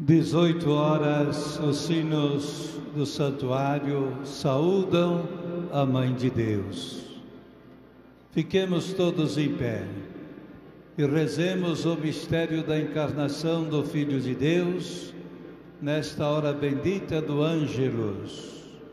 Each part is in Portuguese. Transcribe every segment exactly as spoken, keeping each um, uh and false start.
dezoito horas, os sinos do santuário saúdam a Mãe de Deus. Fiquemos todos em pé e rezemos o mistério da encarnação do Filho de Deus, nesta hora bendita do Ângelus.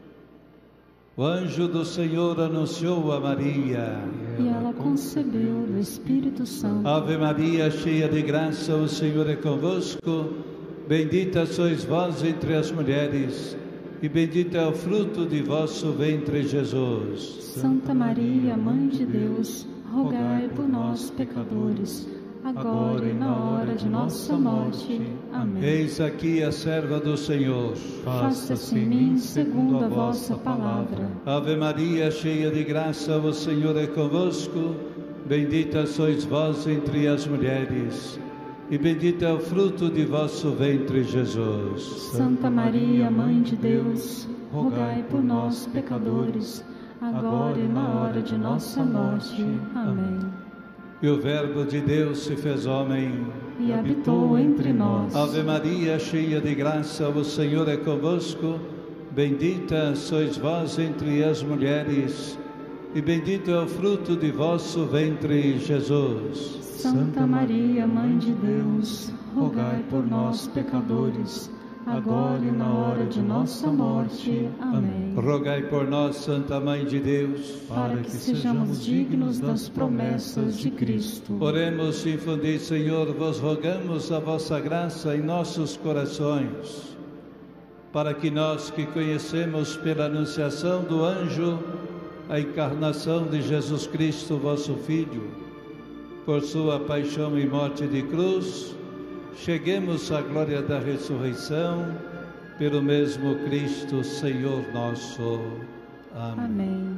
O anjo do Senhor anunciou a Maria, e ela concebeu do Espírito Santo. Ave Maria, cheia de graça, o Senhor é convosco. Bendita sois vós entre as mulheres, e bendito é o fruto de vosso ventre, Jesus. Santa Maria, Mãe de Deus, rogai por nós, pecadores, agora e na hora de nossa morte. Amém. Eis aqui a serva do Senhor. Faça-se em mim segundo a vossa palavra. Ave Maria, cheia de graça, o Senhor é convosco. Bendita sois vós entre as mulheres, e bendito é o fruto de vosso ventre, Jesus. Santa Maria, Mãe de Deus, rogai por nós, pecadores, agora e na hora de nossa morte. Amém. E o Verbo de Deus se fez homem e habitou entre nós. Ave Maria, cheia de graça, o Senhor é convosco. Bendita sois vós entre as mulheres, e bendito é o fruto de vosso ventre, Jesus. Santa Maria, Mãe de Deus, rogai por nós, pecadores, agora e na hora de nossa morte. Amém. Rogai por nós, Santa Mãe de Deus, para que sejamos dignos das promessas de Cristo. Oremos, infundi, Senhor, vos rogamos a vossa graça em nossos corações, para que nós que conhecemos pela anunciação do anjo a encarnação de Jesus Cristo, vosso Filho, por sua paixão e morte de cruz, cheguemos à glória da ressurreição, pelo mesmo Cristo, Senhor nosso. Amém. Amém.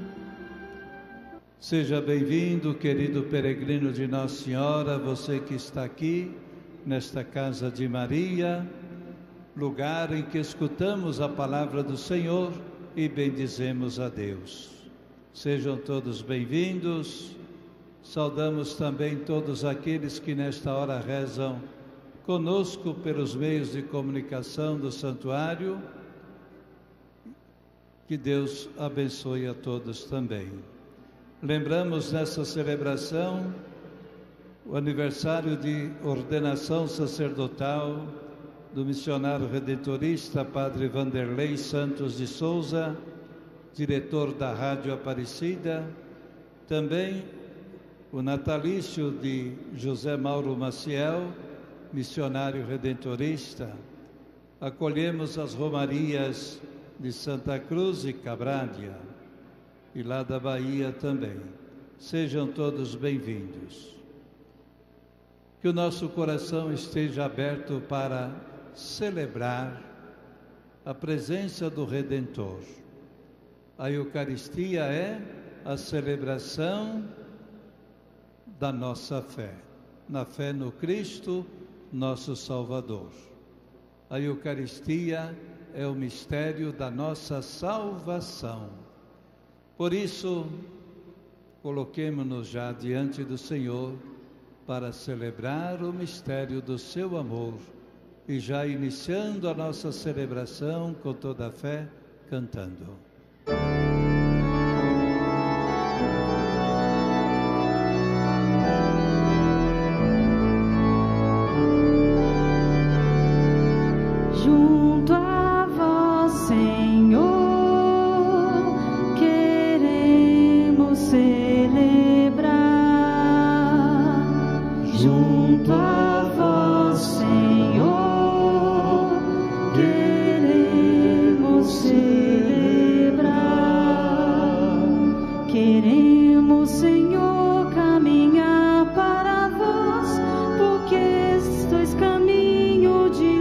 Seja bem-vindo, querido peregrino de Nossa Senhora, você que está aqui, nesta casa de Maria, lugar em que escutamos a palavra do Senhor e bendizemos a Deus. Sejam todos bem-vindos. Saudamos também todos aqueles que nesta hora rezam conosco pelos meios de comunicação do santuário. Que Deus abençoe a todos também. Lembramos nessa celebração o aniversário de ordenação sacerdotal do missionário redentorista Padre Vanderlei Santos de Souza, diretor da Rádio Aparecida. Também o natalício de José Mauro Maciel, missionário redentorista. Acolhemos as romarias de Santa Cruz e Cabrália, e lá da Bahia também. Sejam todos bem-vindos. Que o nosso coração esteja aberto para celebrar a presença do Redentor. A Eucaristia é a celebração da nossa fé, na fé no Cristo, nosso Salvador. A Eucaristia é o mistério da nossa salvação. Por isso, coloquemo-nos já diante do Senhor para celebrar o mistério do seu amor e já iniciando a nossa celebração com toda a fé, cantando. Junto a vós, Senhor, queremos celebrar. Junto a vós, Senhor, queremos celebrar. Queremos, Senhor, caminhar para vós, porque sois caminho de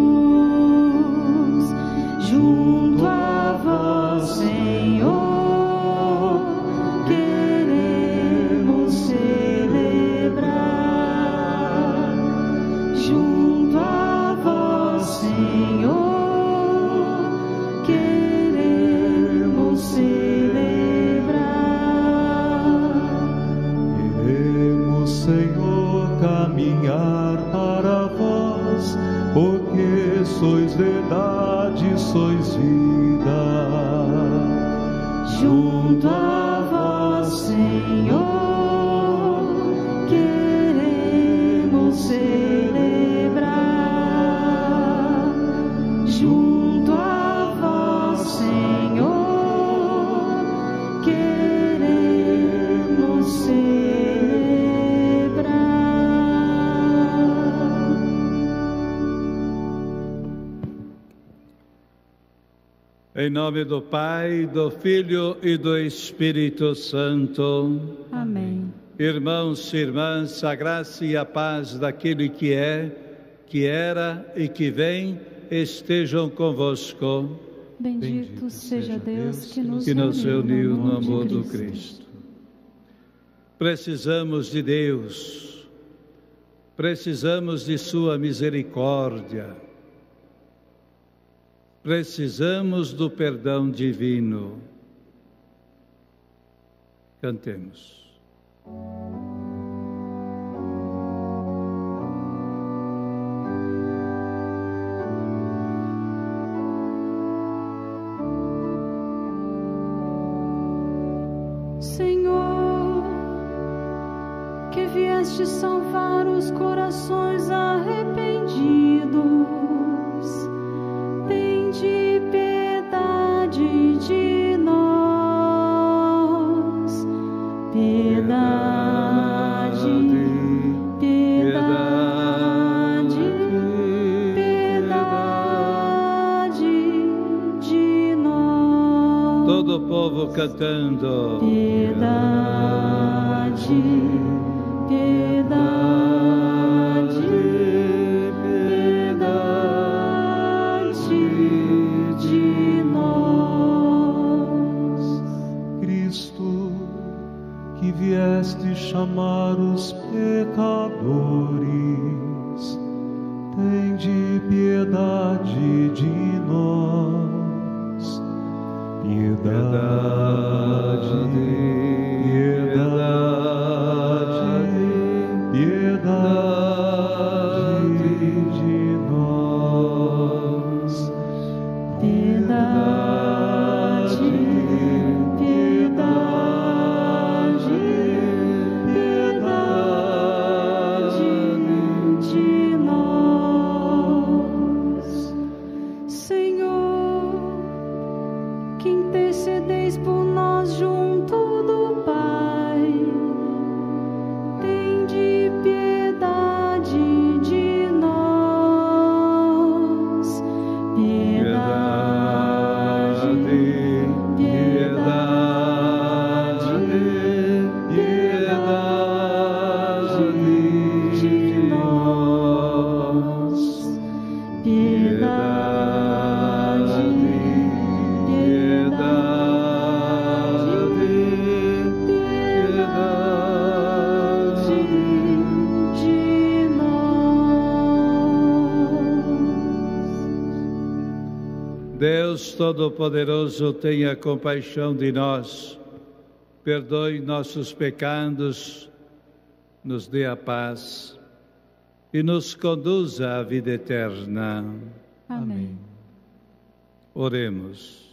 luz. Junto a vós, Senhor, queremos celebrar. Junto a vós, Senhor, queremos celebrar. Queremos, Senhor, caminhar para vós, porque sois verdade, sois vida. Junto a vós, Senhor, queremos celebrar. Junto a vós, Senhor, queremos celebrar. Em nome do Pai, do Filho e do Espírito Santo. Amém. Irmãos e irmãs, a graça e a paz daquele que é, que era e que vem, estejam convosco. Bendito seja Deus que nos, que nos reuniu no amor de do Cristo. Precisamos de Deus, precisamos de sua misericórdia, precisamos do perdão divino. Cantemos. Senhor, que vieste salvar os corações arrependidos, tende piedade de nós. Piedade, piedade, piedade de nós. Todo o povo cantando. Piedade, piedade, piedade de nós. Cristo, que vieste chamar os pecadores, tende piedade de nós. Piedade, piedade, piedade de nós. Piedade, piedade, piedade de nós. Senhor, que intercedeis por nós junto do Pai, tende piedade de nós. Piedade, piedade, piedade de nós. Piedade, Deus Todo-Poderoso, tenha compaixão de nós, perdoe nossos pecados, nos dê a paz e nos conduza à vida eterna. Amém. Oremos.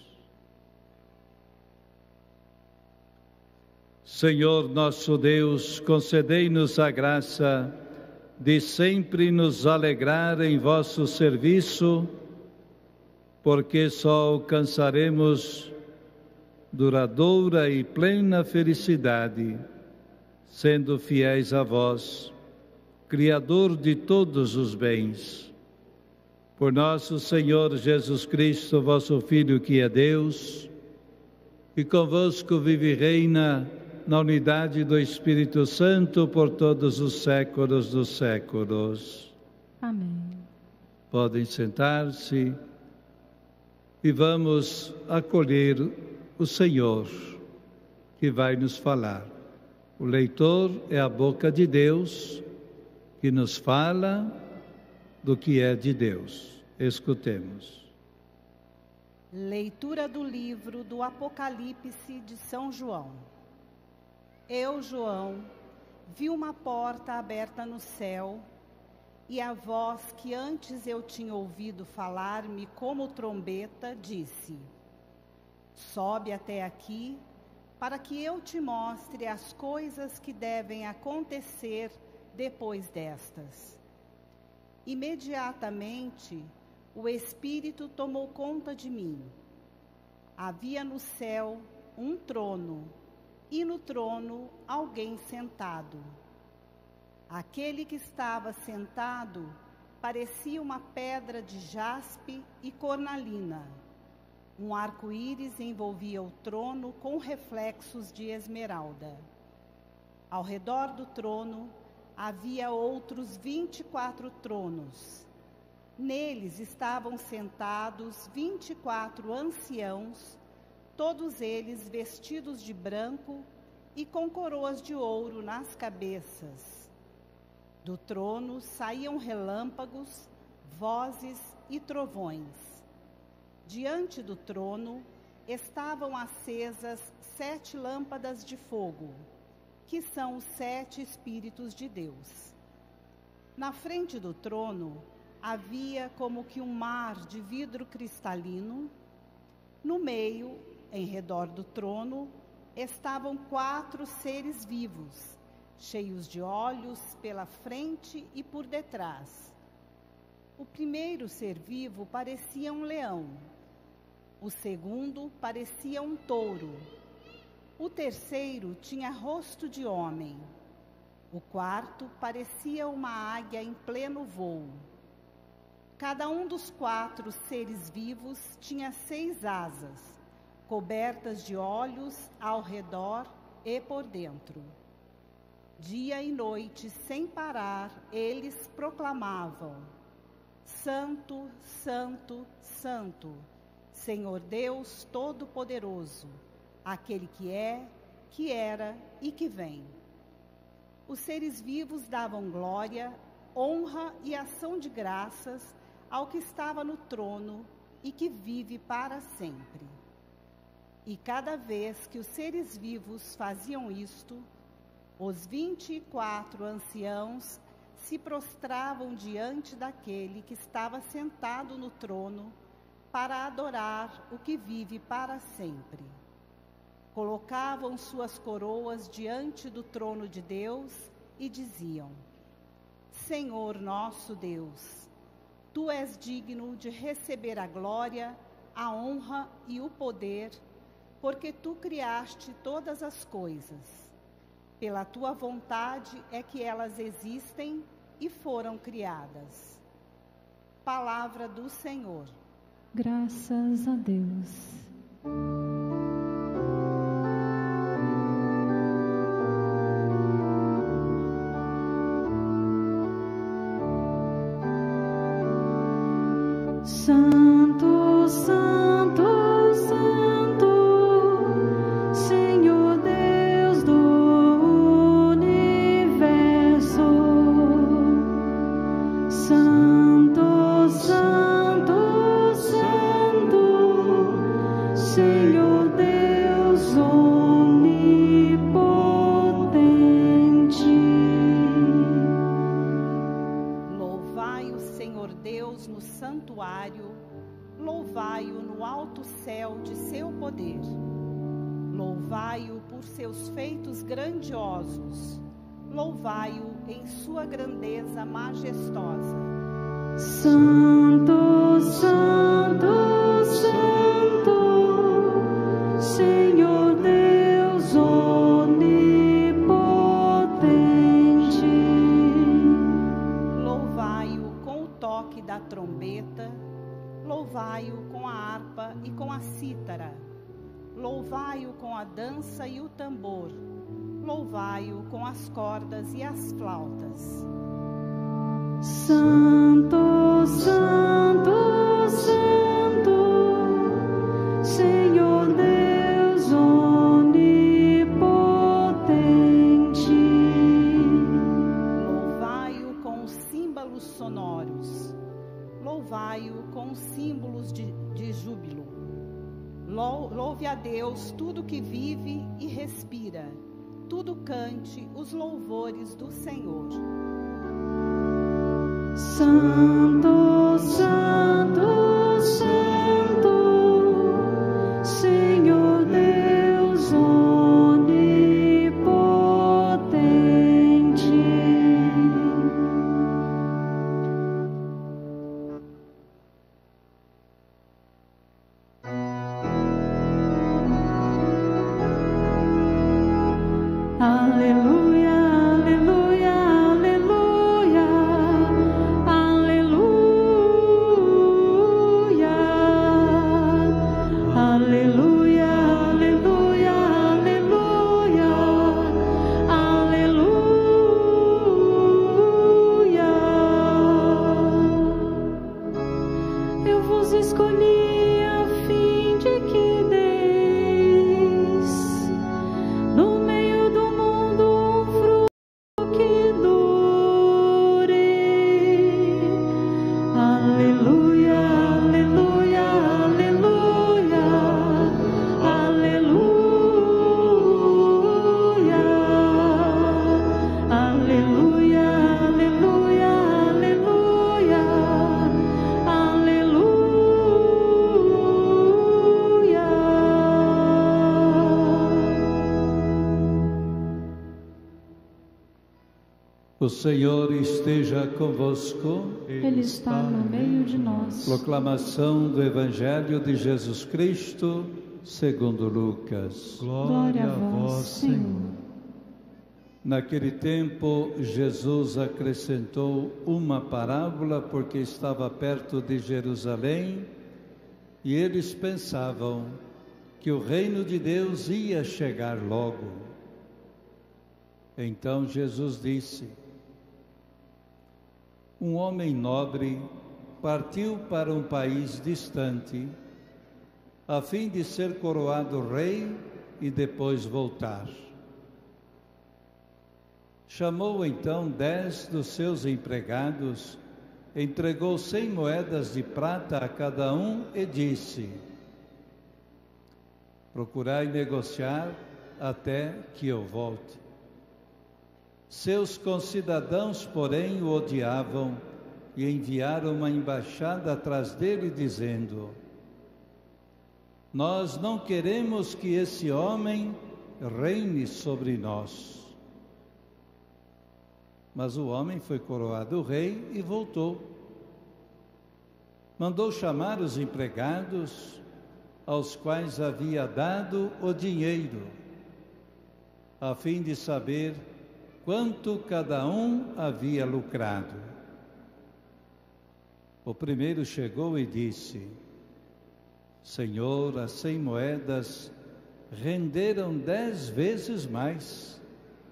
Senhor nosso Deus, concedei-nos a graça de sempre nos alegrar em vosso serviço, porque só alcançaremos duradoura e plena felicidade, sendo fiéis a vós, Criador de todos os bens. Por nosso Senhor Jesus Cristo, vosso Filho, que é Deus, e convosco vive e reina na unidade do Espírito Santo por todos os séculos dos séculos. Amém. Podem sentar-se. E vamos acolher o Senhor, que vai nos falar. O leitor é a boca de Deus, que nos fala do que é de Deus. Escutemos. Leitura do livro do Apocalipse de São João. Eu, João, vi uma porta aberta no céu, E a voz que antes eu tinha ouvido falar-me como trombeta disse: sobe até aqui, para que eu te mostre as coisas que devem acontecer depois destas. Imediatamente, o Espírito tomou conta de mim. Havia no céu um trono, e no trono alguém sentado. Aquele que estava sentado parecia uma pedra de jaspe e cornalina. Um arco-íris envolvia o trono com reflexos de esmeralda. Ao redor do trono havia outros vinte e quatro tronos. Neles estavam sentados vinte e quatro anciãos, todos eles vestidos de branco e com coroas de ouro nas cabeças. Do trono saíam relâmpagos, vozes e trovões. Diante do trono estavam acesas sete lâmpadas de fogo, que são os sete Espíritos de Deus. Na frente do trono havia como que um mar de vidro cristalino. No meio, em redor do trono, estavam quatro seres vivos, cheios de olhos pela frente e por detrás. O primeiro ser vivo parecia um leão. O segundo parecia um touro. O terceiro tinha rosto de homem. O quarto parecia uma águia em pleno voo. Cada um dos quatro seres vivos tinha seis asas, cobertas de olhos ao redor e por dentro. Dia e noite, sem parar, eles proclamavam: Santo, Santo, Santo, Senhor Deus Todo-Poderoso, aquele que é, que era e que vem. Os seres vivos davam glória, honra e ação de graças ao que estava no trono e que vive para sempre. E cada vez que os seres vivos faziam isto, os vinte e quatro anciãos se prostravam diante daquele que estava sentado no trono para adorar o que vive para sempre. Colocavam suas coroas diante do trono de Deus e diziam: Senhor nosso Deus, Tu és digno de receber a glória, a honra e o poder, porque Tu criaste todas as coisas. Pela Tua vontade é que elas existem e foram criadas. Palavra do Senhor. Graças a Deus. Santo, Santo, Santo, Senhor Deus do universo. Santo, Santo, Santo, Senhor Deus onipotente. Louvai o Senhor Deus no santuário, louvai-o no alto céu de seu poder. Louvai-o por seus feitos grandiosos. Louvai-o em sua grandeza majestosa. Santo, Santo, Santo, Senhor Deus onipotente. Louvai-o com o toque da trombeta. Louvai-o com a harpa e com a cítara. Louvai-o com a dança e o tambor. Louvai-o com as cordas e as flautas. Santo, Santo, Santo, Senhor Deus onipotente. Louvai-o com os símbolos sonoros. Louvai-o com os símbolos de, de júbilo. Louve a Deus tudo que vive e respira. Tudo cante os louvores do Senhor. Santo, Santo, Santo, Senhor Deus onipotente. Aleluia, aleluia, aleluia, aleluia, aleluia, aleluia, aleluia, aleluia. Eu vos escolhi a fim de que deis no meio do mundo um fruto que dure. Aleluia, aleluia, aleluia, aleluia, aleluia, aleluia, aleluia, O Senhor esteja convosco. Ele está no meio de nós. Proclamação do Evangelho de Jesus Cristo, segundo Lucas. Glória a vós, Senhor. Naquele tempo, Jesus acrescentou uma parábola porque estava perto de Jerusalém e eles pensavam que o reino de Deus ia chegar logo. Então Jesus disse: um homem nobre partiu para um país distante, a fim de ser coroado rei e depois voltar. Chamou então dez dos seus empregados, entregou cem moedas de prata a cada um e disse: procurai negociar até que eu volte. Seus concidadãos, porém, o odiavam e enviaram uma embaixada atrás dele, dizendo: nós não queremos que esse homem reine sobre nós. Mas o homem foi coroado rei e voltou. Mandou chamar os empregados, aos quais havia dado o dinheiro, a fim de saber quanto cada um havia lucrado. O primeiro chegou e disse: Senhor, as cem moedas renderam dez vezes mais.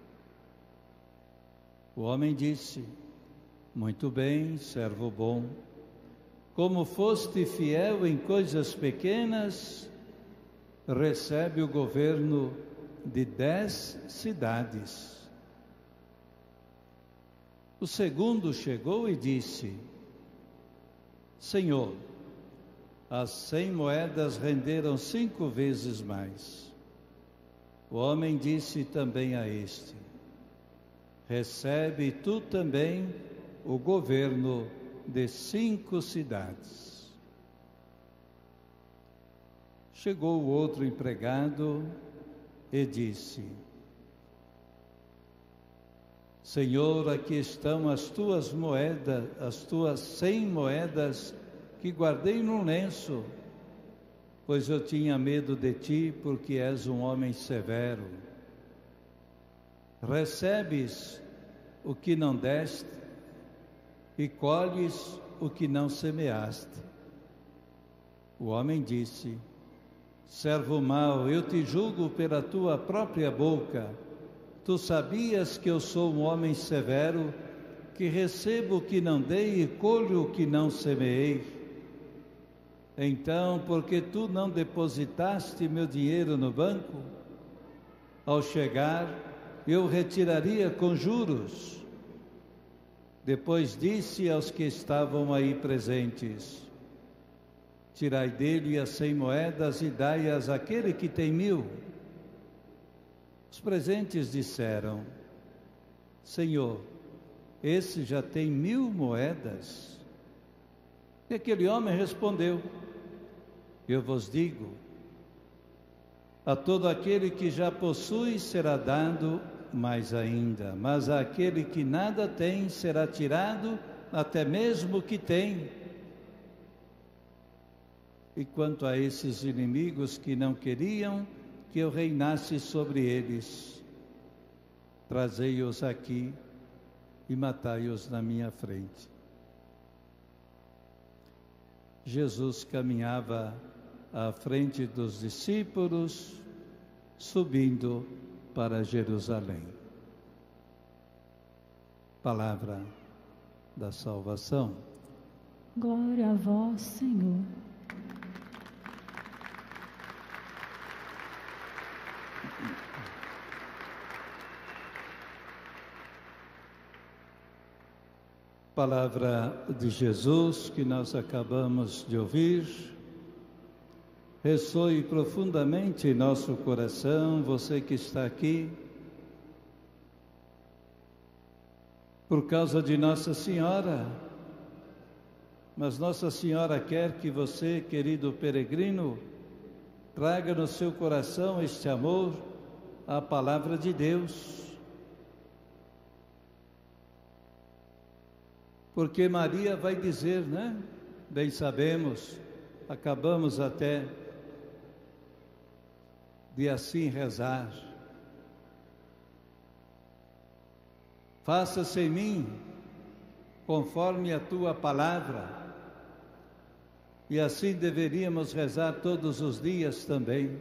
O homem disse: muito bem, servo bom. Como foste fiel em coisas pequenas, recebe o governo de dez cidades. O segundo chegou e disse: Senhor, as cem moedas renderam cinco vezes mais. O homem disse também a este: recebe tu também o governo de cinco cidades. Chegou o outro empregado e disse: Senhor, aqui estão as tuas moedas, as tuas cem moedas que guardei num lenço, pois eu tinha medo de ti, porque és um homem severo. Recebes o que não deste e colhes o que não semeaste. O homem disse: servo mau, eu te julgo pela tua própria boca. Tu sabias que eu sou um homem severo, que recebo o que não dei e colho o que não semeei. Então, porque tu não depositaste meu dinheiro no banco, ao chegar, eu retiraria com juros. Depois disse aos que estavam aí presentes: tirai dele as cem moedas e dai-as àquele que tem mil. Os presentes disseram: Senhor, esse já tem mil moedas. E aquele homem respondeu: eu vos digo, a todo aquele que já possui será dado mais ainda, mas àquele que nada tem será tirado até mesmo o que tem. E quanto a esses inimigos que não queriam que eu reinasse sobre eles, trazei-os aqui e matai-os na minha frente. Jesus caminhava à frente dos discípulos, subindo para Jerusalém. Palavra da salvação. Glória a vós, Senhor. Palavra de Jesus que nós acabamos de ouvir, ressoe profundamente em nosso coração, você que está aqui, por causa de Nossa Senhora, mas Nossa Senhora quer que você, querido peregrino, traga no seu coração este amor à Palavra de Deus. Porque Maria vai dizer, né? Bem sabemos, acabamos até de assim rezar: faça-se em mim conforme a tua palavra. E assim deveríamos rezar todos os dias também.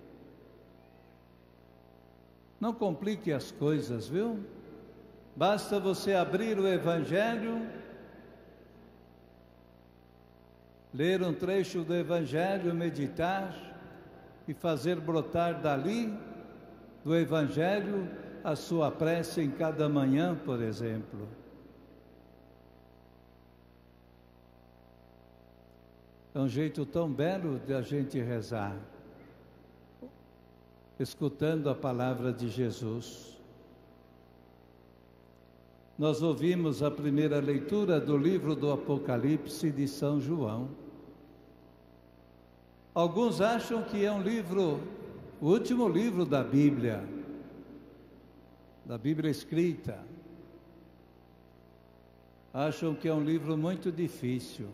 Não complique as coisas, viu? Basta você abrir o Evangelho, ler um trecho do Evangelho, meditar e fazer brotar dali, do Evangelho, a sua prece em cada manhã, por exemplo. É um jeito tão belo de a gente rezar, escutando a palavra de Jesus. Nós ouvimos a primeira leitura do livro do Apocalipse de São João. Alguns acham que é um livro, o último livro da Bíblia, da Bíblia escrita. Acham que é um livro muito difícil.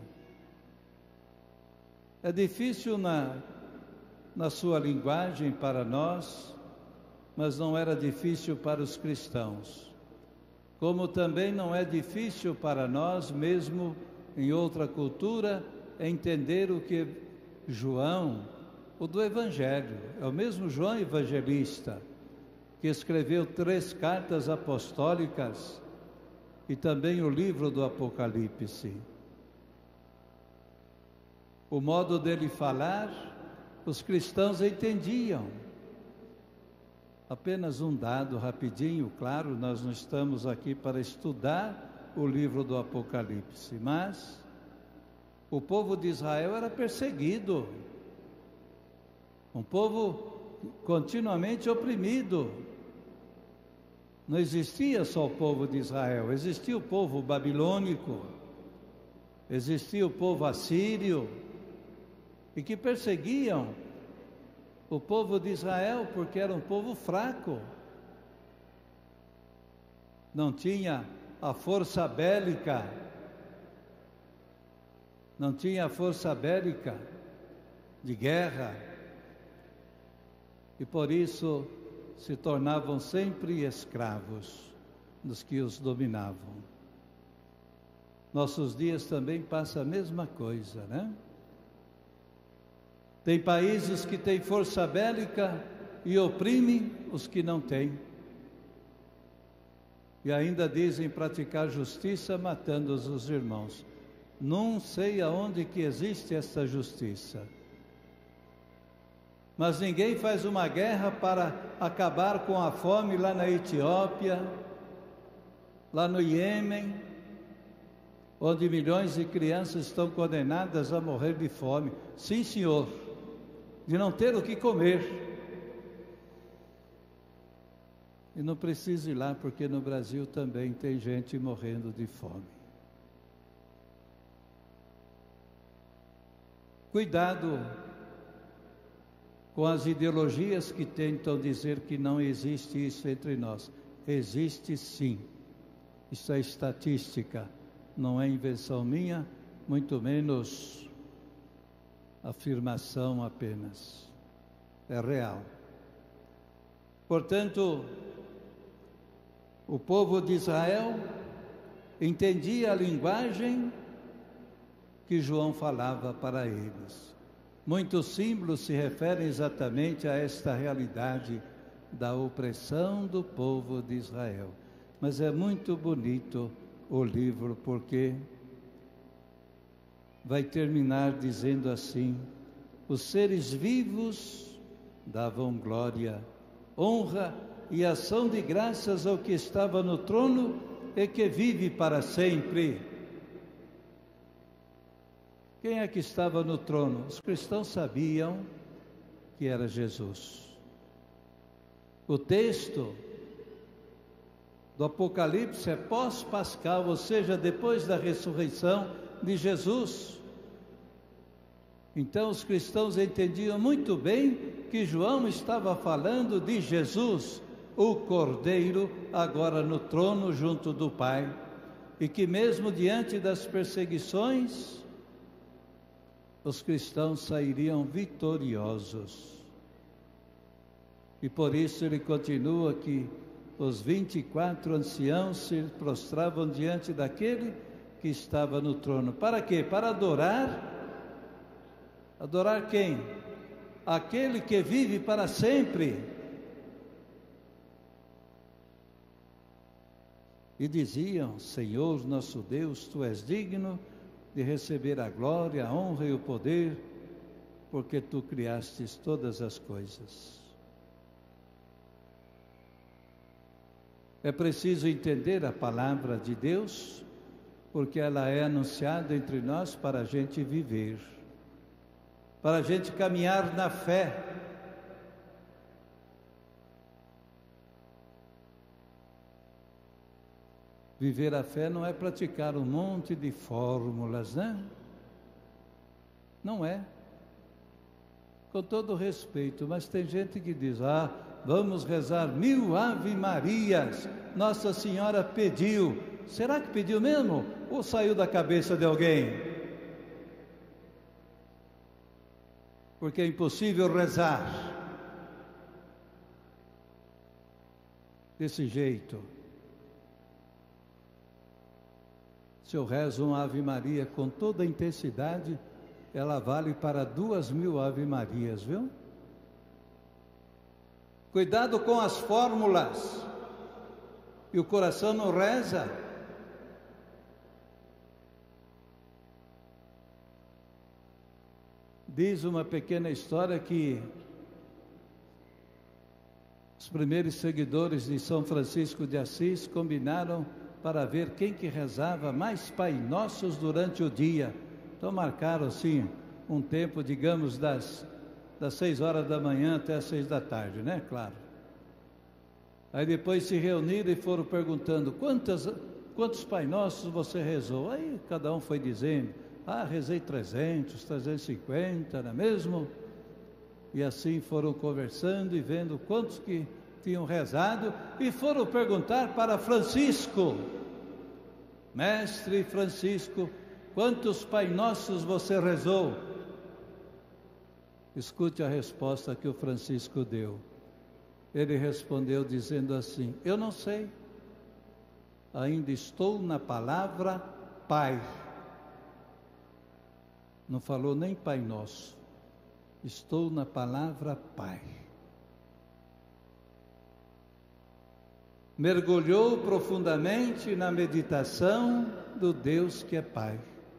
É difícil na, na sua linguagem para nós, mas não era difícil para os cristãos. Como também não é difícil para nós, mesmo em outra cultura, entender o que João, o do Evangelho, é o mesmo João Evangelista, que escreveu três cartas apostólicas e também o livro do Apocalipse. O modo dele falar, os cristãos entendiam. Apenas um dado rapidinho, claro, nós não estamos aqui para estudar o livro do Apocalipse, mas o povo de Israel era perseguido, um povo continuamente oprimido. Não existia só o povo de Israel, existia o povo babilônico, existia o povo assírio, e que perseguiam o povo de Israel porque era um povo fraco, não tinha a força bélica, não tinha a força bélica de guerra, e por isso se tornavam sempre escravos dos que os dominavam. Nossos dias também passa a mesma coisa, né? Tem países que têm força bélica e oprimem os que não têm. E ainda dizem praticar justiça matando os irmãos. Não sei aonde que existe essa justiça. Mas ninguém faz uma guerra para acabar com a fome lá na Etiópia, lá no Iêmen, onde milhões de crianças estão condenadas a morrer de fome. Sim, senhor, de não ter o que comer. E não precisa ir lá, porque no Brasil também tem gente morrendo de fome. Cuidado com as ideologias que tentam dizer que não existe isso entre nós. Existe sim. Isso é estatística, não é invenção minha, muito menos afirmação apenas. É real. Portanto, o povo de Israel entendia a linguagem que João falava para eles. Muitos símbolos se referem exatamente a esta realidade da opressão do povo de Israel. Mas é muito bonito o livro, porque vai terminar dizendo assim: os seres vivos davam glória, honra e ação de graças ao que estava no trono e que vive para sempre. Quem é que estava no trono? Os cristãos sabiam que era Jesus. O texto do Apocalipse é pós-pascal, ou seja, depois da ressurreição de Jesus. Então os cristãos entendiam muito bem que João estava falando de Jesus, o Cordeiro, agora no trono junto do Pai, e que mesmo diante das perseguições, os cristãos sairiam vitoriosos. E por isso ele continua que os vinte e quatro anciãos se prostravam diante daquele que estava no trono. Para quê? Para adorar. Adorar quem? Aquele que vive para sempre. E diziam: Senhor nosso Deus, Tu és digno de receber a glória, a honra e o poder, porque Tu criastes todas as coisas. É preciso entender a palavra de Deus, porque ela é anunciada entre nós para a gente viver, para a gente caminhar na fé. Viver a fé não é praticar um monte de fórmulas, né? Não é. Com todo respeito, mas tem gente que diz: ah, vamos rezar mil Ave Marias, Nossa Senhora pediu. Será que pediu mesmo? Ou saiu da cabeça de alguém? Porque é impossível rezar desse jeito. Se eu rezo uma Ave Maria com toda a intensidade, ela vale para duas mil Ave Marias, viu? Cuidado com as fórmulas. E o coração não reza. Diz uma pequena história que os primeiros seguidores de São Francisco de Assis combinaram para ver quem que rezava mais Pai Nossos durante o dia. Então marcaram assim um tempo, digamos, das, das seis horas da manhã até as seis da tarde, né? Claro. Aí depois se reuniram e foram perguntando: quantas, quantos Pai Nossos você rezou? Aí cada um foi dizendo: ah, rezei trezentos, trezentos e cinquenta, não é mesmo? E assim foram conversando e vendo quantos que tinham rezado, e foram perguntar para Francisco: Mestre Francisco, quantos Pai Nossos você rezou? Escute a resposta que o Francisco deu. Ele respondeu dizendo assim: eu não sei, ainda estou na palavra Pai. Não falou nem Pai Nosso, estou na palavra Pai. Mergulhou profundamente na meditação do Deus que é Pai.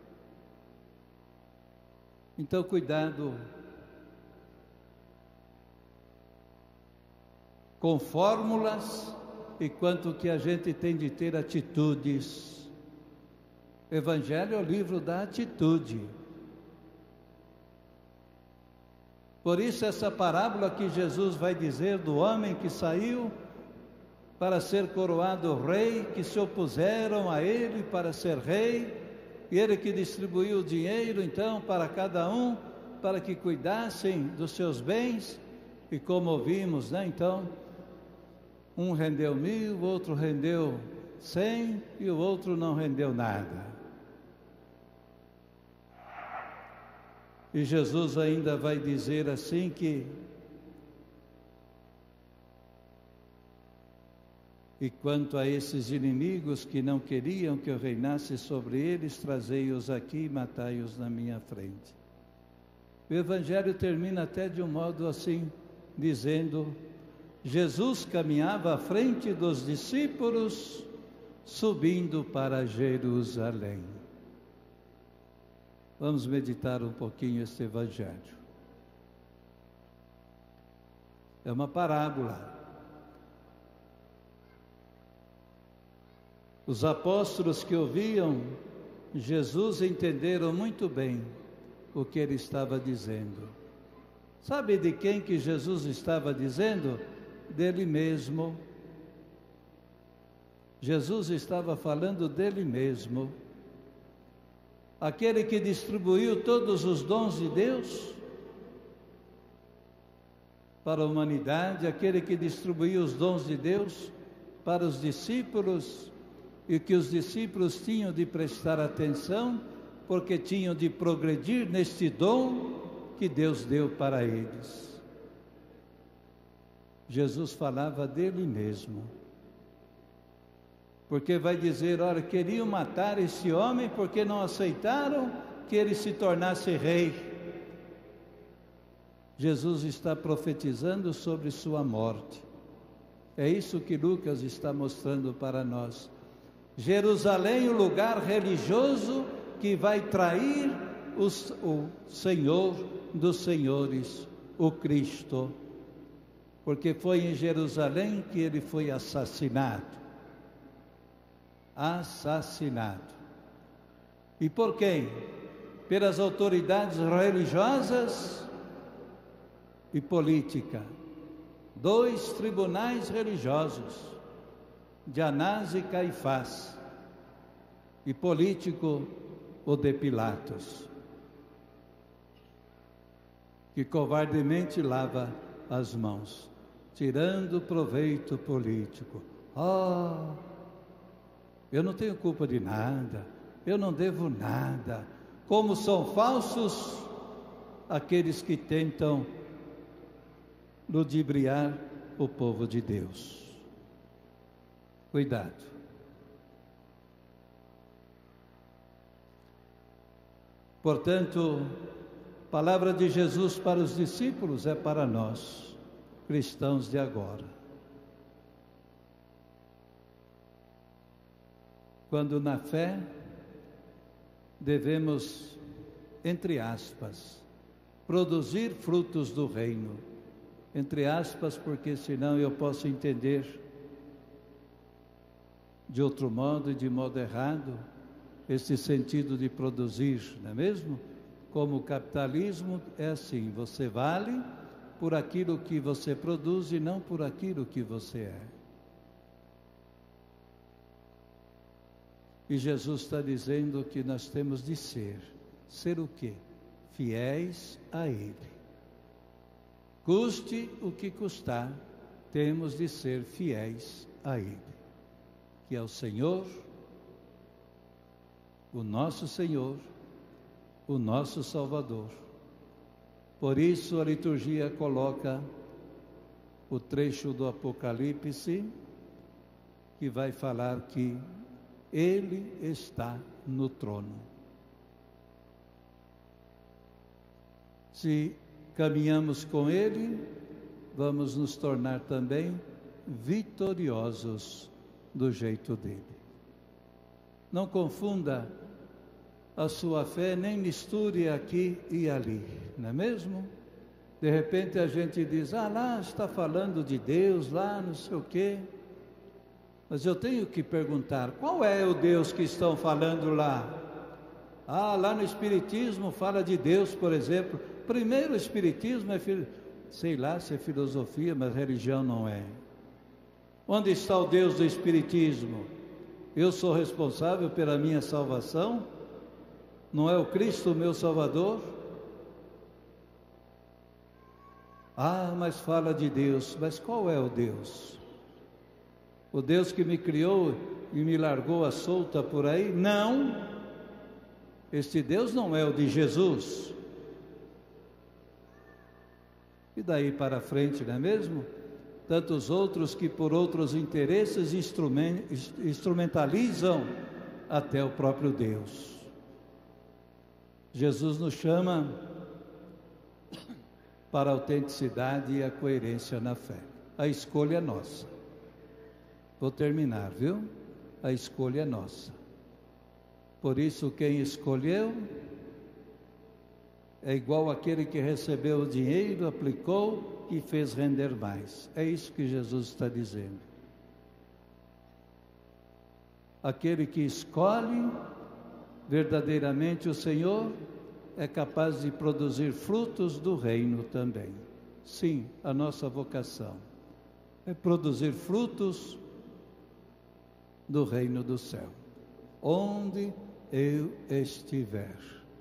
Então, cuidado com fórmulas e quanto que a gente tem de ter atitudes. Evangelho é o livro da atitude. Por isso essa parábola que Jesus vai dizer do homem que saiu para ser coroado rei, que se opuseram a ele para ser rei, e ele que distribuiu o dinheiro então para cada um, para que cuidassem dos seus bens, e como vimos, né, então, um rendeu mil, o outro rendeu cem, e o outro não rendeu nada. E Jesus ainda vai dizer assim que e quanto a esses inimigos que não queriam que eu reinasse sobre eles, trazei-os aqui e matai-os na minha frente. O Evangelho termina até de um modo assim, dizendo: Jesus caminhava à frente dos discípulos, subindo para Jerusalém. Vamos meditar um pouquinho este Evangelho. É uma parábola. Os apóstolos que ouviam Jesus entenderam muito bem o que ele estava dizendo. Sabe de quem que Jesus estava dizendo? Dele mesmo. Jesus estava falando dele mesmo. Aquele que distribuiu todos os dons de Deus para a humanidade, aquele que distribuiu os dons de Deus para os discípulos, e que os discípulos tinham de prestar atenção, porque tinham de progredir neste dom que Deus deu para eles. Jesus falava dele mesmo, porque vai dizer: olha, queriam matar esse homem porque não aceitaram que ele se tornasse rei. Jesus está profetizando sobre sua morte. É isso que Lucas está mostrando para nós. Jerusalém, o lugar religioso que vai trair os, o Senhor dos senhores, o Cristo, porque foi em Jerusalém que ele foi assassinado. Assassinado. E por quem? Pelas autoridades religiosas e política. Dois tribunais religiosos, de Anás e Caifás, e político o de Pilatos, que covardemente lava as mãos, tirando proveito político. Oh, eu não tenho culpa de nada, eu não devo nada. Como são falsos aqueles que tentam ludibriar o povo de Deus. Cuidado. Portanto, a palavra de Jesus para os discípulos é para nós, cristãos de agora. Quando na fé devemos, entre aspas, produzir frutos do reino. Entre aspas, porque senão eu posso entender de outro modo e de modo errado esse sentido de produzir, não é mesmo? Como o capitalismo é assim, você vale por aquilo que você produz e não por aquilo que você é. E Jesus está dizendo que nós temos de ser, ser o quê? Fiéis a Ele. Custe o que custar, temos de ser fiéis a Ele, que é o Senhor, o nosso Senhor, o nosso Salvador. Por isso a liturgia coloca o trecho do Apocalipse, que vai falar que Ele está no trono. Se caminhamos com Ele, vamos nos tornar também vitoriosos do jeito dele. Não confunda a sua fé, nem misture aqui e ali, não é mesmo? De repente a gente diz: ah, lá está falando de Deus, lá não sei o quê. Mas eu tenho que perguntar: qual é o Deus que estão falando lá? Ah, lá no Espiritismo fala de Deus, por exemplo. Primeiro, o Espiritismo é, sei lá se é filosofia, mas religião não é. Onde está o Deus do Espiritismo? Eu sou responsável pela minha salvação? Não é o Cristo o meu Salvador? Ah, mas fala de Deus. Mas qual é o Deus? O Deus que me criou e me largou à solta por aí? Não! Este Deus não é o de Jesus. E daí para frente, não é mesmo? Tantos outros que por outros interesses instrumentalizam até o próprio Deus. Jesus nos chama para a autenticidade e a coerência na fé. A escolha é nossa. Vou terminar, viu? A escolha é nossa. Por isso, quem escolheu é igual aquele que recebeu o dinheiro, aplicou e fez render mais. É isso que Jesus está dizendo. Aquele que escolhe verdadeiramente o Senhor é capaz de produzir frutos do reino também. Sim, a nossa vocação é produzir frutos do reino do céu, onde eu estiver.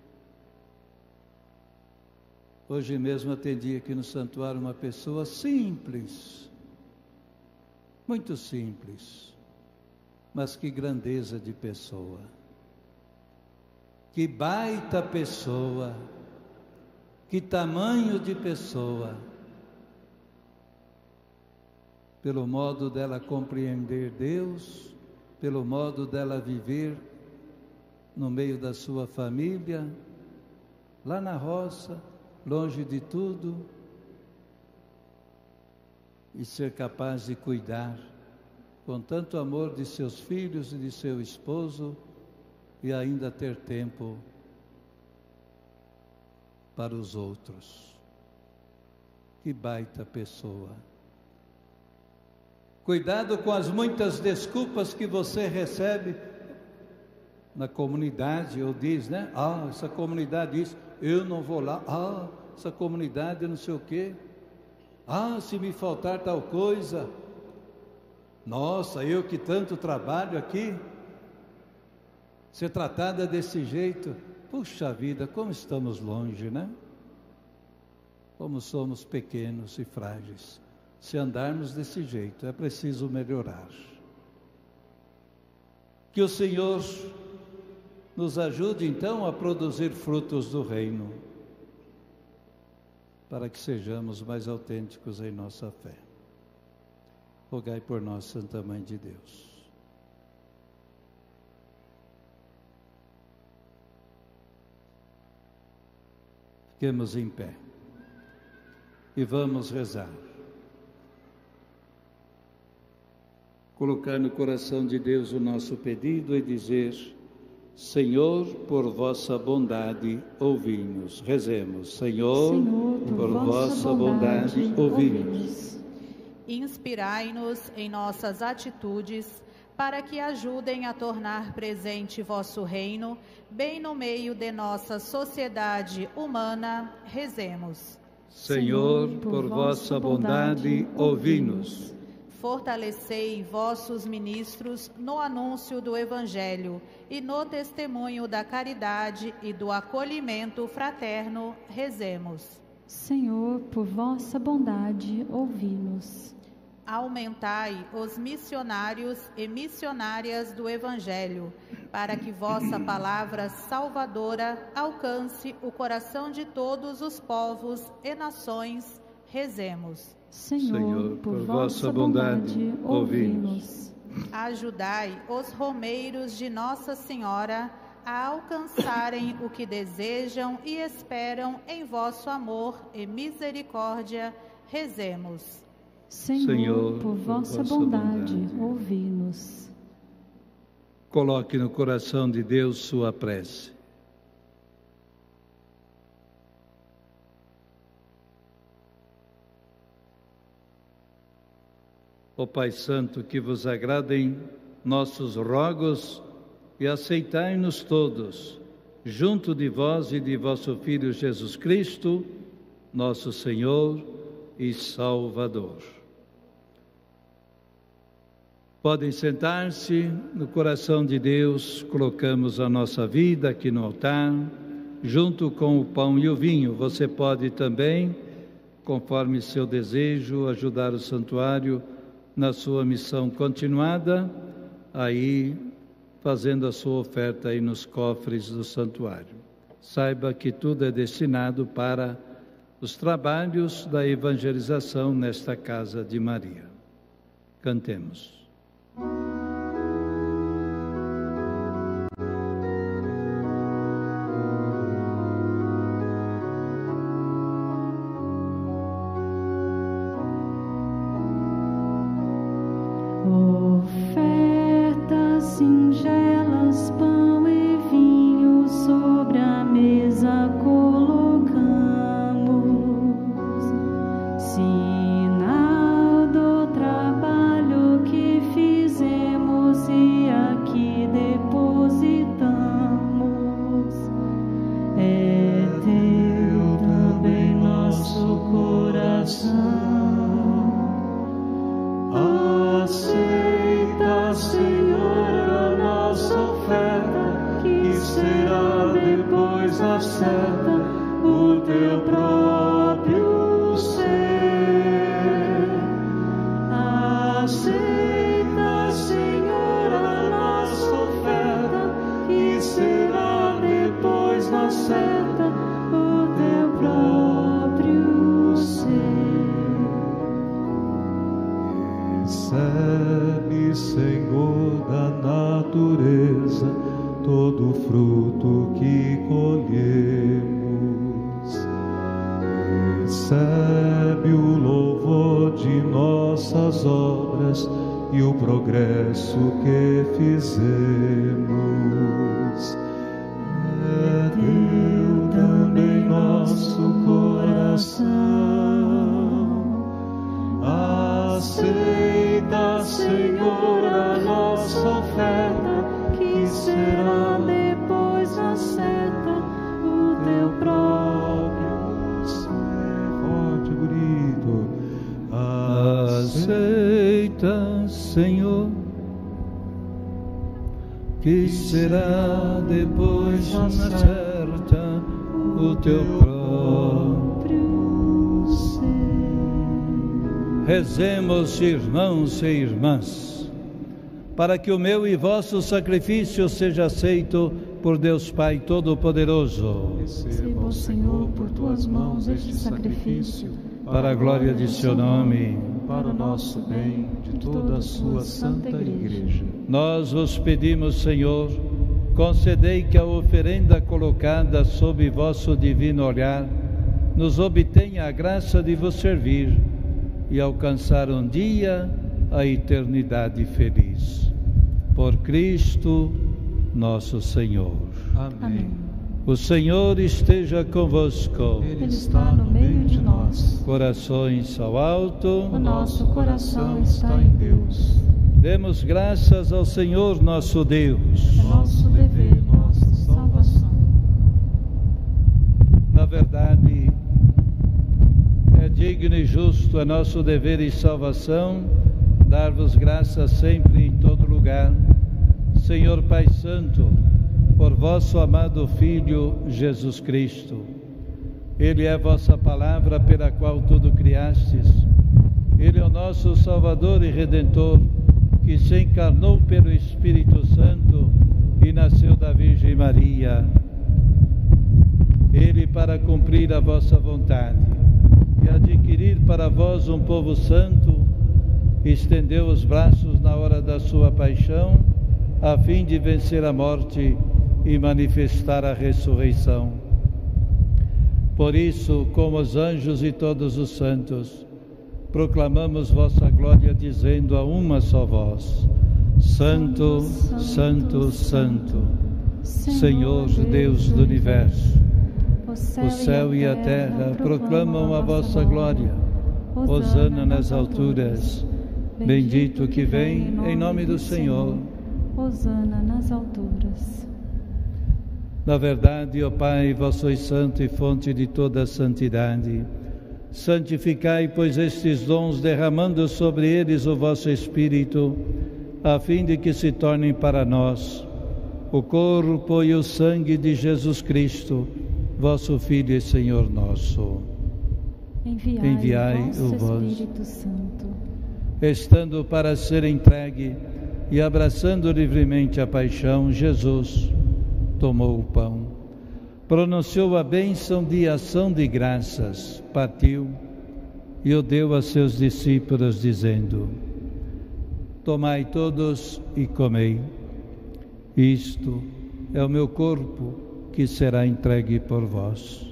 Hoje mesmo atendi aqui no santuário uma pessoa simples, muito simples, mas que grandeza de pessoa, que baita pessoa, que tamanho de pessoa, pelo modo dela compreender Deus, pelo modo dela viver no meio da sua família, lá na roça, longe de tudo, e ser capaz de cuidar com tanto amor de seus filhos e de seu esposo, e ainda ter tempo para os outros. Que baita pessoa! Cuidado com as muitas desculpas que você recebe na comunidade, ou diz, né? Ah, essa comunidade diz, eu não vou lá. Ah, essa comunidade não sei o quê. Ah, se me faltar tal coisa. Nossa, eu que tanto trabalho aqui, ser tratada desse jeito. Puxa vida, como estamos longe, né? Como somos pequenos e frágeis. Se andarmos desse jeito, é preciso melhorar. Que o Senhor nos ajude então a produzir frutos do reino, para que sejamos mais autênticos em nossa fé. Rogai por nós, Santa Mãe de Deus. Fiquemos em pé e vamos rezar. Colocar no coração de Deus o nosso pedido e dizer: Senhor, por vossa bondade, ouvi-nos. Rezemos. Senhor, Senhor por, por vossa bondade, bondade ouvi-nos. Inspirai-nos em nossas atitudes, para que ajudem a tornar presente vosso reino, bem no meio de nossa sociedade humana. Rezemos. Senhor, por vossa bondade, ouvi-nos. Fortalecei vossos ministros no anúncio do Evangelho e no testemunho da caridade e do acolhimento fraterno. Rezemos. Senhor, por vossa bondade, ouvi-nos. Aumentai os missionários e missionárias do Evangelho, para que vossa palavra salvadora alcance o coração de todos os povos e nações. Rezemos. Senhor, Senhor por, por vossa bondade, bondade ouvi-nos. Ajudai os romeiros de Nossa Senhora a alcançarem o que desejam e esperam em vosso amor e misericórdia. Rezemos. Senhor, Senhor por vossa, vossa bondade, bondade ouvi-nos. Coloque no coração de Deus sua prece. Ó Pai Santo, que vos agradem nossos rogos e aceitai-nos todos, junto de vós e de vosso Filho Jesus Cristo, nosso Senhor e Salvador. Podem sentar-se. No coração de Deus colocamos a nossa vida aqui no altar, junto com o pão e o vinho. Você pode também, conforme seu desejo, ajudar o santuário na sua missão continuada, aí fazendo a sua oferta aí nos cofres do santuário. Saiba que tudo é destinado para os trabalhos da evangelização nesta casa de Maria. Cantemos. Ofertas singelas, pão e vinho sobre a mesa colocamos, sinal do trabalho que fizemos e aqui depositamos. É teu também nosso coração. Aceita, Senhor, a nossa oferta, que será depois a certa o teu próprio ser. Aceita, Senhor, a nossa oferta, que será depois a certa o teu próprio ser. Recebe, Senhor, da natureza todo o fruto que colhemos. Recebe o louvor de nossas obras e o progresso que fizemos. É teu também nosso coração. Aceita, Senhor, a nossa oferta, que será depois a certa o teu próprio ser. Forte grito. Aceita, Senhor, que será depois na certa o teu próprio ser. Rezemos, irmãos e irmãs, para que o meu e vosso sacrifício seja aceito por Deus Pai Todo-Poderoso. Receba, Senhor, por tuas mãos este sacrifício, para a glória de seu nome, para o nosso bem, de toda a sua santa igreja. Nós vos pedimos, Senhor, concedei que a oferenda colocada sob vosso divino olhar nos obtenha a graça de vos servir e alcançar um dia a eternidade feliz. Por Cristo nosso Senhor. Amém. Amém. O Senhor esteja convosco. Ele está no meio de nós. Corações ao alto. O nosso coração está em Deus. Demos graças ao Senhor nosso Deus. É nosso dever, nossa salvação. Na verdade, é digno e justo, é nosso dever e salvação dar-vos graças sempre e em todo lugar, Senhor Pai Santo, por vosso amado Filho Jesus Cristo. Ele é a vossa palavra pela qual tudo criastes. Ele é o nosso Salvador e Redentor, que se encarnou pelo Espírito Santo e nasceu da Virgem Maria. Ele, para cumprir a vossa vontade e adquirir para vós um povo santo, estendeu os braços na hora da sua paixão, a fim de vencer a morte e manifestar a ressurreição. Por isso, como os anjos e todos os santos, proclamamos vossa glória, dizendo a uma só voz: Santo, Santo, Santo, Senhor Deus do Universo. O céu e a terra proclamam a vossa glória. Hosana nas alturas. Bendito que vem em nome do Senhor. Hosana nas alturas. Na verdade, ó Pai, vós sois santo e fonte de toda a santidade. Santificai, pois, estes dons, derramando sobre eles o vosso Espírito, a fim de que se tornem para nós o corpo e o sangue de Jesus Cristo, vosso Filho e Senhor nosso. Enviai, Enviai o vosso vós, Espírito Santo. Estando para ser entregue e abraçando livremente a paixão, Jesus tomou o pão, pronunciou a bênção de ação de graças, partiu e o deu a seus discípulos, dizendo: tomai todos e comei. Isto é o meu corpo que será entregue por vós.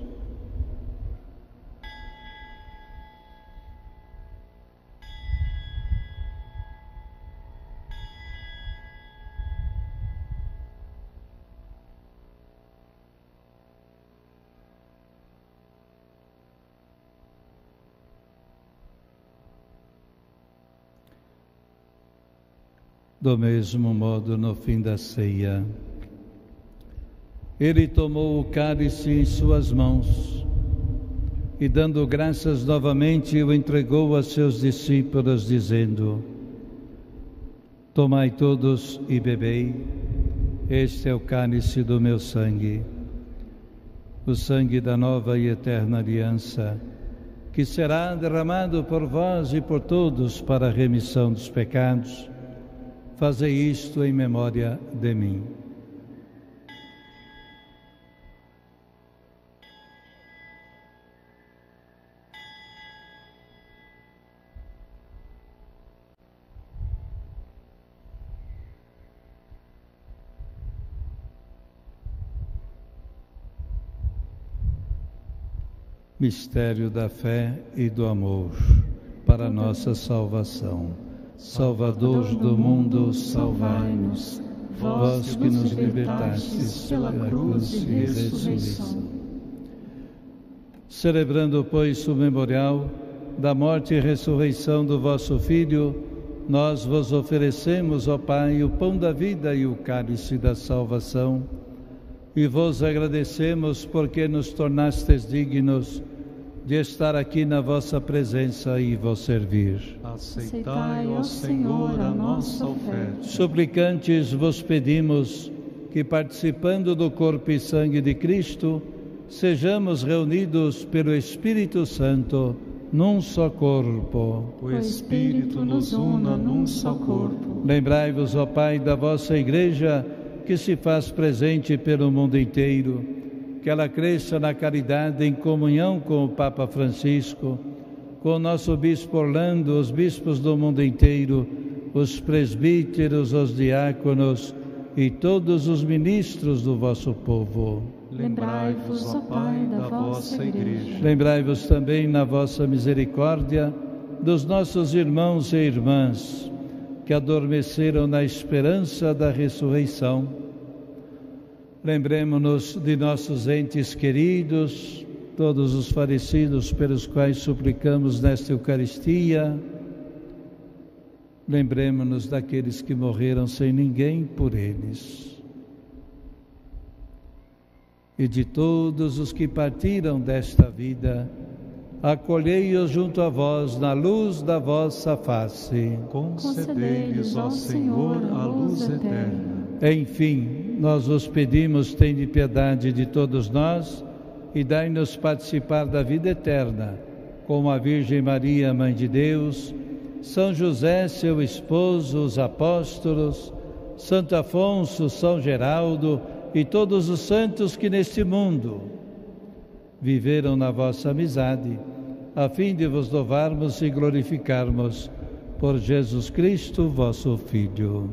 Do mesmo modo, no fim da ceia, ele tomou o cálice em suas mãos e, dando graças novamente, o entregou a seus discípulos, dizendo: tomai todos e bebei, este é o cálice do meu sangue, o sangue da nova e eterna aliança, que será derramado por vós e por todos para a remissão dos pecados. Fazei isto em memória de mim. Mistério da fé e do amor para a nossa salvação. Salvador do mundo, salvai-nos, vós que nos libertastes pela cruz e ressurreição. Celebrando, pois, o memorial da morte e ressurreição do vosso Filho, nós vos oferecemos, ó Pai, o pão da vida e o cálice da salvação, e vos agradecemos porque nos tornastes dignos de estar aqui na vossa presença e vos servir. Aceitai, ó Senhor, a nossa oferta. Suplicantes vos pedimos que, participando do corpo e sangue de Cristo, sejamos reunidos pelo Espírito Santo num só corpo. O Espírito nos una num só corpo. Lembrai-vos, ó Pai, da vossa Igreja, que se faz presente pelo mundo inteiro, que ela cresça na caridade em comunhão com o Papa Francisco, com o nosso Bispo Orlando, os bispos do mundo inteiro, os presbíteros, os diáconos e todos os ministros do vosso povo. Lembrai-vos, ó Pai, da vossa Igreja. Lembrai-vos também, na vossa misericórdia, dos nossos irmãos e irmãs que adormeceram na esperança da ressurreição. Lembremo-nos de nossos entes queridos, todos os falecidos pelos quais suplicamos nesta Eucaristia. Lembremo-nos daqueles que morreram sem ninguém por eles. E de todos os que partiram desta vida, acolhei-os junto a vós na luz da vossa face. Concedei-lhes, ó Senhor, a luz eterna. Enfim, nós vos pedimos, tende piedade de todos nós e dai-nos participar da vida eterna, com a Virgem Maria, Mãe de Deus, São José, seu esposo, os apóstolos, Santo Afonso, São Geraldo e todos os santos que neste mundo viveram na vossa amizade, a fim de vos louvarmos e glorificarmos por Jesus Cristo, vosso Filho.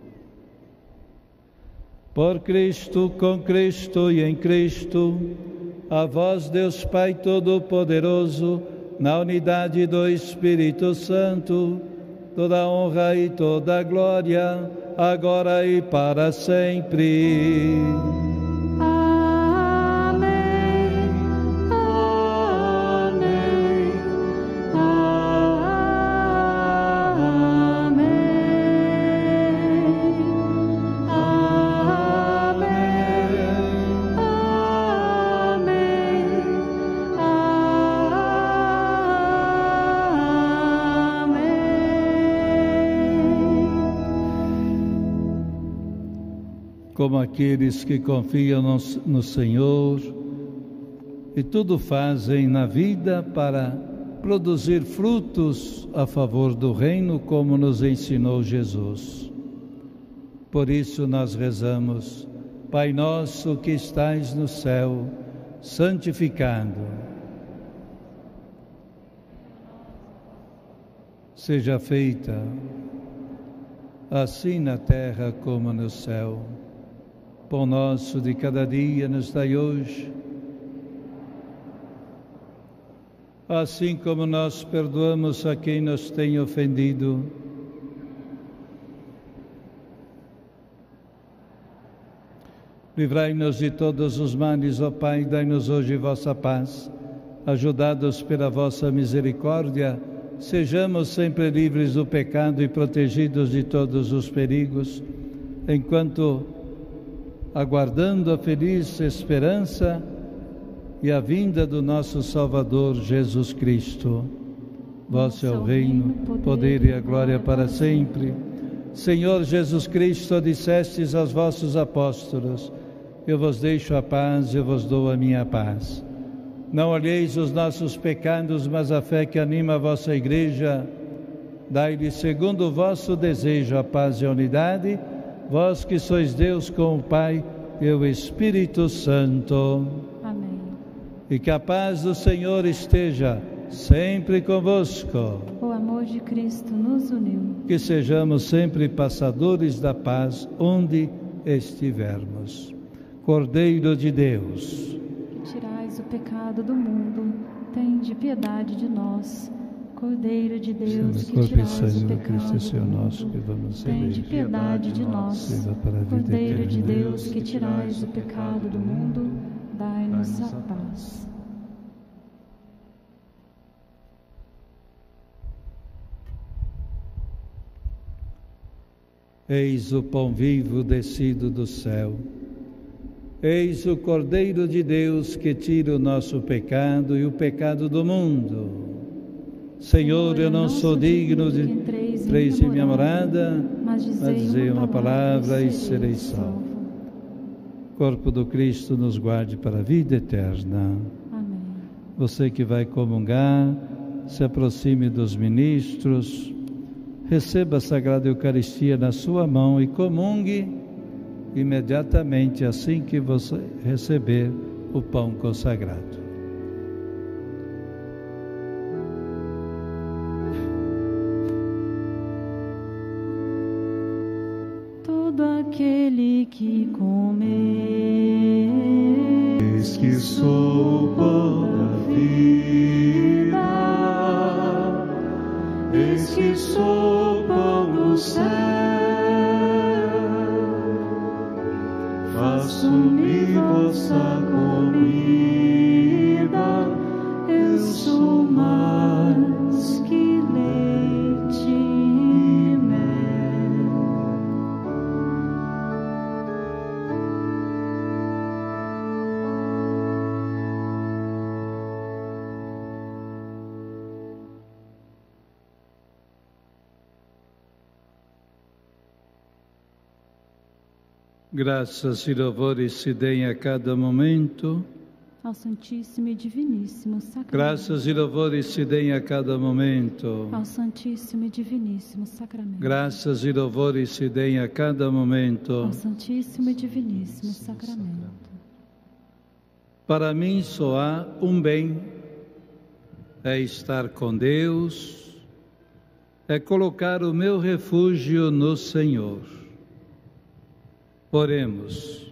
Por Cristo, com Cristo e em Cristo, a vós, Deus Pai Todo-Poderoso, na unidade do Espírito Santo, toda a honra e toda a glória, agora e para sempre. como aqueles que confiam no, no Senhor e tudo fazem na vida para produzir frutos a favor do reino, como nos ensinou Jesus. Por isso nós rezamos: Pai nosso que estais no céu, santificado seja feita, assim na terra como no céu. Pão nosso de cada dia nos dai hoje, assim como nós perdoamos a quem nos tem ofendido. Livrai-nos de todos os males, ó Pai, dai-nos hoje vossa paz. Ajudados pela vossa misericórdia, sejamos sempre livres do pecado e protegidos de todos os perigos, enquanto aguardando a feliz esperança e a vinda do nosso Salvador Jesus Cristo. Vosso é o reino, o poder e a glória para sempre. Senhor Jesus Cristo, dissestes aos vossos apóstolos: eu vos deixo a paz, eu vos dou a minha paz. Não olheis os nossos pecados, mas a fé que anima a vossa Igreja. Dai-lhe, segundo o vosso desejo, a paz e a unidade, vós que sois Deus com o Pai e o Espírito Santo. Amém. E que a paz do Senhor esteja sempre convosco. O amor de Cristo nos uniu. Que sejamos sempre passadores da paz onde estivermos. Cordeiro de Deus, que tirais o pecado do mundo, tende piedade de nós. Cordeiro de Deus, que tirais o pecado do mundo, tende piedade de nós. Cordeiro de Deus, que tirais o pecado do mundo, dai-nos a paz. Eis o pão vivo descido do céu. Eis o Cordeiro de Deus que tira o nosso pecado e o pecado do mundo. Senhor, eu não sou digno de entreis em minha morada, mas dizei uma palavra e serei salvo. Corpo do Cristo nos guarde para a vida eterna. Amém. Você que vai comungar, se aproxime dos ministros, receba a Sagrada Eucaristia na sua mão e comungue imediatamente assim que você receber o pão consagrado. Todo aquele que comer, eis que sou o pão da vida, eis que sou o pão do céu. Faço-me vossa comida, eu sou mais que leite e mel. Graças e louvores se deem a cada momento ao Santíssimo e Diviníssimo Sacramento. Graças e louvores se deem a cada momento ao Santíssimo e Diviníssimo Sacramento. Graças e louvores se deem a cada momento ao Santíssimo e Diviníssimo Sacramento. Para mim só há um bem, é estar com Deus, é colocar o meu refúgio no Senhor. Oremos.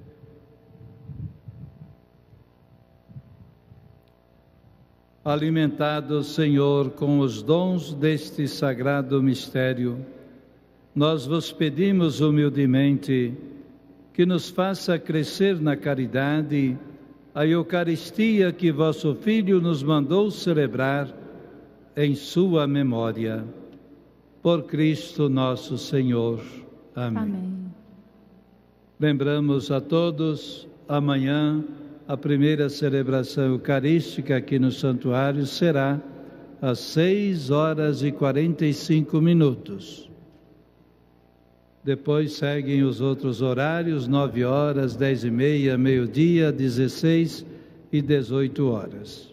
Alimentados, Senhor, com os dons deste sagrado mistério, nós vos pedimos humildemente que nos faça crescer na caridade a Eucaristia que vosso Filho nos mandou celebrar em sua memória. Por Cristo nosso Senhor. Amém. Amém. Lembramos a todos, amanhã, a primeira celebração eucarística aqui no santuário será às seis horas e quarenta e cinco minutos. Depois seguem os outros horários, nove horas, dez e meia, meio-dia, dezesseis e dezoito horas.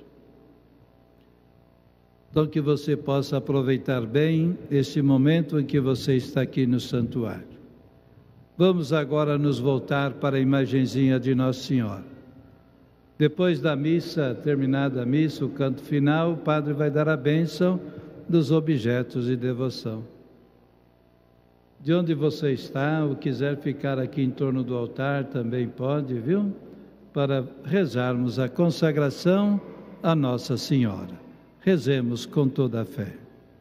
Então que você possa aproveitar bem este momento em que você está aqui no santuário. Vamos agora nos voltar para a imagenzinha de Nossa Senhora. Depois da missa, terminada a missa, o canto final, o padre vai dar a bênção dos objetos de devoção. De onde você está, ou quiser ficar aqui em torno do altar, também pode, viu? Para rezarmos a consagração a Nossa Senhora. Rezemos com toda a fé.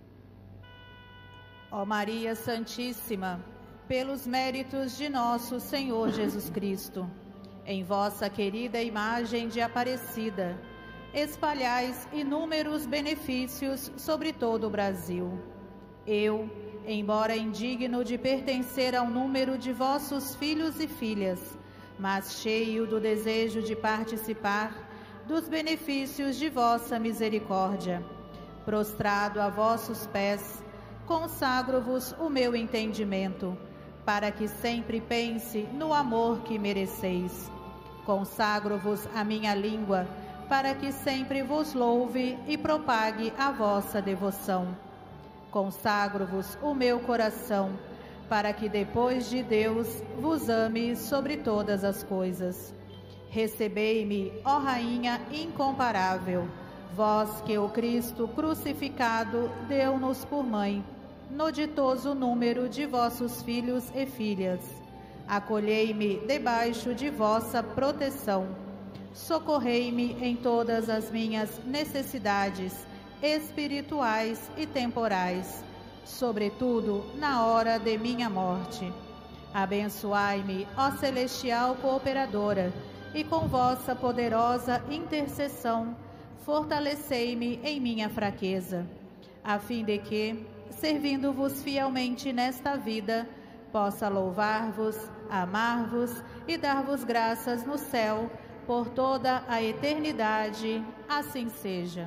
Ó Maria Santíssima, pelos méritos de nosso Senhor Jesus Cristo, em vossa querida imagem de Aparecida, espalhais inúmeros benefícios sobre todo o Brasil. Eu, embora indigno de pertencer ao número de vossos filhos e filhas, mas cheio do desejo de participar dos benefícios de vossa misericórdia, prostrado a vossos pés, consagro-vos o meu entendimento, para que sempre pense no amor que mereceis. Consagro-vos a minha língua, para que sempre vos louve e propague a vossa devoção. Consagro-vos o meu coração, para que depois de Deus vos ame sobre todas as coisas. Recebei-me, ó Rainha incomparável, vós que o Cristo crucificado deu-nos por mãe, no ditoso número de vossos filhos e filhas. Acolhei-me debaixo de vossa proteção. Socorrei-me em todas as minhas necessidades espirituais e temporais, sobretudo na hora de minha morte. Abençoai-me, ó celestial cooperadora, e com vossa poderosa intercessão, fortalecei-me em minha fraqueza, a fim de que, servindo-vos fielmente nesta vida, possa louvar-vos, amar-vos e dar-vos graças no céu, por toda a eternidade. Assim seja.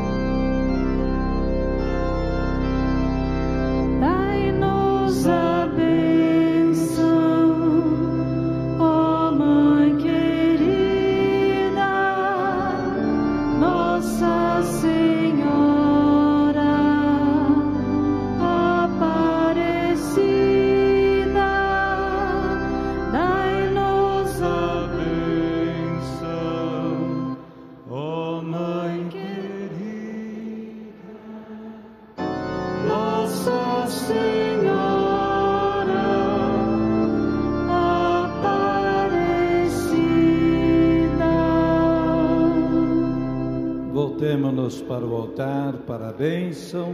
Dai-nos a bênção, ó Mãe querida, Nossa Senhora Aparecida. Dai-nos a bênção, ó Mãe querida, Nossa Senhora Aparecida. Voltemo-nos para o altar, para a bênção.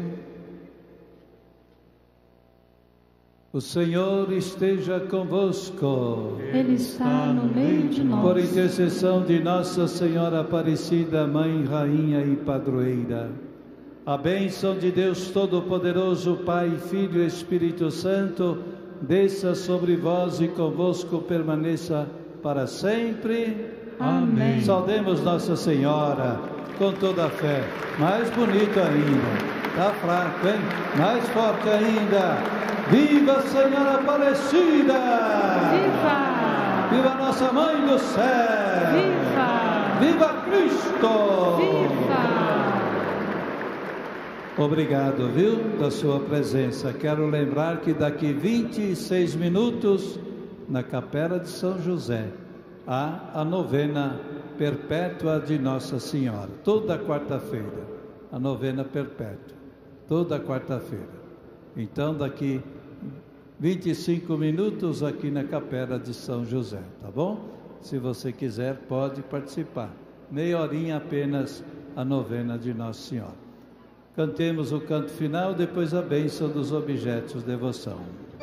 O Senhor esteja convosco. Ele está no meio de nós. Por intercessão de Nossa Senhora Aparecida, Mãe, Rainha e Padroeira, a bênção de Deus Todo-Poderoso, Pai, Filho e Espírito Santo, desça sobre vós e convosco permaneça para sempre. Amém. Saudemos Nossa Senhora com toda a fé. Mais bonito ainda. Está fraco, hein? Mais forte ainda. Viva Senhora Aparecida! Viva! Viva Nossa Mãe do Céu! Viva! Viva Cristo! Viva! Obrigado, viu, da sua presença. Quero lembrar que daqui vinte e seis minutos, na Capela de São José, há a novena perpétua de Nossa Senhora. Toda quarta-feira, a novena perpétua. Toda quarta-feira. Então, daqui vinte e cinco minutos aqui na Capela de São José, tá bom? Se você quiser, pode participar. Meia horinha apenas a novena de Nossa Senhora. Cantemos o canto final, depois a bênção dos objetos de devoção.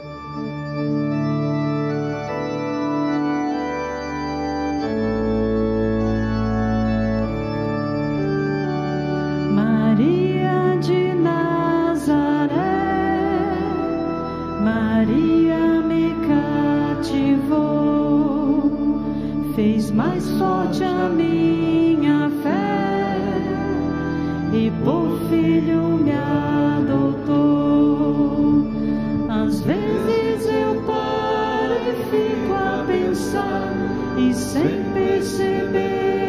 Maria de Nazaré, Maria me cativou, fez mais forte a minha fé e por filho me adotou. Às vezes eu e sem perceber